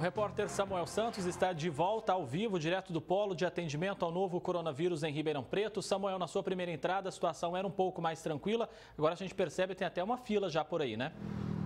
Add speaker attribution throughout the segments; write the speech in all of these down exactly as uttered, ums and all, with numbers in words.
Speaker 1: O repórter Samuel Santos está de volta ao vivo, direto do polo de atendimento ao novo coronavírus em Ribeirão Preto. Samuel, na sua primeira entrada, a situação era um pouco mais tranquila. Agora a gente percebe que tem até uma fila já por aí, né?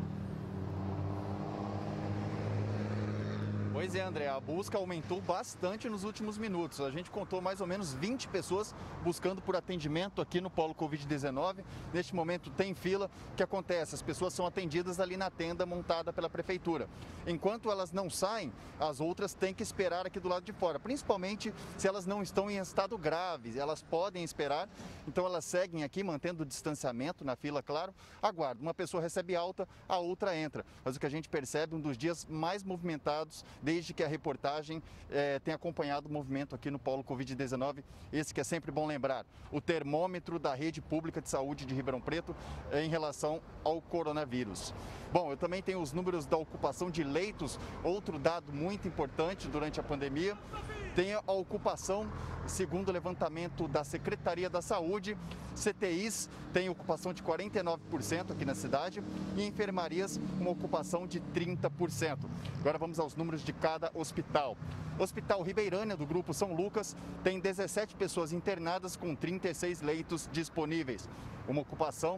Speaker 2: Pois é, André, a busca aumentou bastante nos últimos minutos. A gente contou mais ou menos vinte pessoas buscando por atendimento aqui no polo covid dezenove. Neste momento tem fila. O que acontece? As pessoas são atendidas ali na tenda montada pela prefeitura. Enquanto elas não saem, as outras têm que esperar aqui do lado de fora, principalmente se elas não estão em estado grave. Elas podem esperar, então elas seguem aqui mantendo o distanciamento na fila, claro. Aguardam. Uma pessoa recebe alta, a outra entra. Mas o que a gente percebe, um dos dias mais movimentados desde que a reportagem eh, tem acompanhado o movimento aqui no polo covid dezenove, esse que é sempre bom lembrar, o termômetro da rede pública de saúde de Ribeirão Preto eh, em relação ao coronavírus. Bom, eu também tenho os números da ocupação de leitos, outro dado muito importante durante a pandemia, tem a ocupação, segundo o levantamento da Secretaria da Saúde, C T Is tem ocupação de quarenta e nove por cento aqui na cidade e enfermarias uma ocupação de trinta por cento. Agora vamos aos números de cada hospital. O Hospital Ribeirânia, do Grupo São Lucas, tem dezessete pessoas internadas com trinta e seis leitos disponíveis, uma ocupação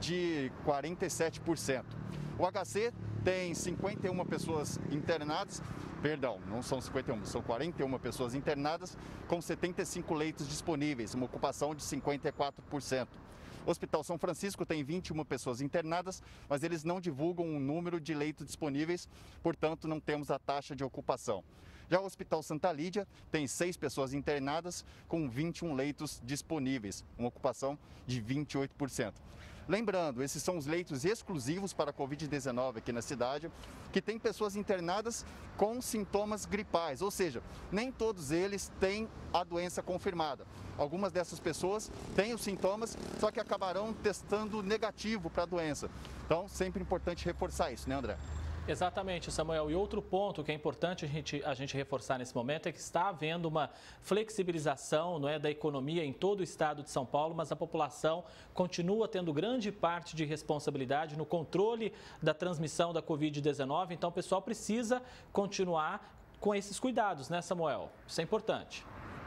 Speaker 2: de quarenta e sete por cento. O H C tem cinquenta e uma pessoas internadas, perdão, não são cinquenta e uma, são quarenta e uma pessoas internadas com setenta e cinco leitos disponíveis, uma ocupação de cinquenta e quatro por cento. O Hospital São Francisco tem vinte e uma pessoas internadas, mas eles não divulgam o número de leitos disponíveis, portanto não temos a taxa de ocupação. Já o Hospital Santa Lídia tem seis pessoas internadas com vinte e um leitos disponíveis, uma ocupação de vinte e oito por cento. Lembrando, esses são os leitos exclusivos para a covid dezenove aqui na cidade, que tem pessoas internadas com sintomas gripais, ou seja, nem todos eles têm a doença confirmada. Algumas dessas pessoas têm os sintomas, só que acabarão testando negativo para a doença. Então, sempre importante reforçar isso, né, André?
Speaker 1: Exatamente, Samuel. E outro ponto que é importante a gente, a gente reforçar nesse momento é que está havendo uma flexibilização, não é, da economia em todo o estado de São Paulo, mas a população continua tendo grande parte de responsabilidade no controle da transmissão da covid dezenove. Então, o pessoal precisa continuar com esses cuidados, né, Samuel? Isso é importante.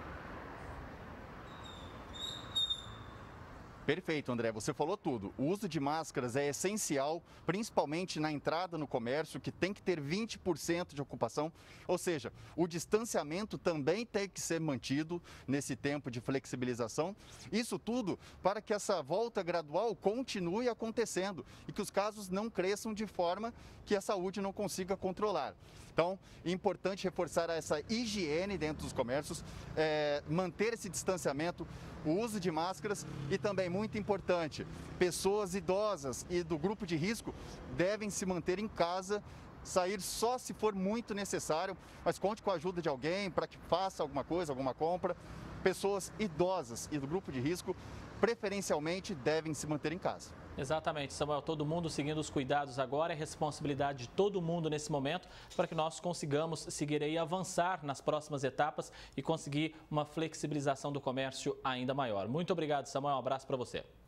Speaker 2: Perfeito, André, você falou tudo. O uso de máscaras é essencial, principalmente na entrada no comércio, que tem que ter vinte por cento de ocupação, ou seja, o distanciamento também tem que ser mantido nesse tempo de flexibilização. Isso tudo para que essa volta gradual continue acontecendo e que os casos não cresçam de forma que a saúde não consiga controlar. Então, é importante reforçar essa higiene dentro dos comércios, é, manter esse distanciamento, o uso de máscaras e também, muito importante, pessoas idosas e do grupo de risco devem se manter em casa, sair só se for muito necessário, mas conte com a ajuda de alguém para que faça alguma coisa, alguma compra. Pessoas idosas e do grupo de risco, preferencialmente, devem se manter em casa.
Speaker 1: Exatamente, Samuel. Todo mundo seguindo os cuidados agora, é responsabilidade de todo mundo nesse momento para que nós consigamos seguir aí, avançar nas próximas etapas e conseguir uma flexibilização do comércio ainda maior. Muito obrigado, Samuel. Um abraço para você.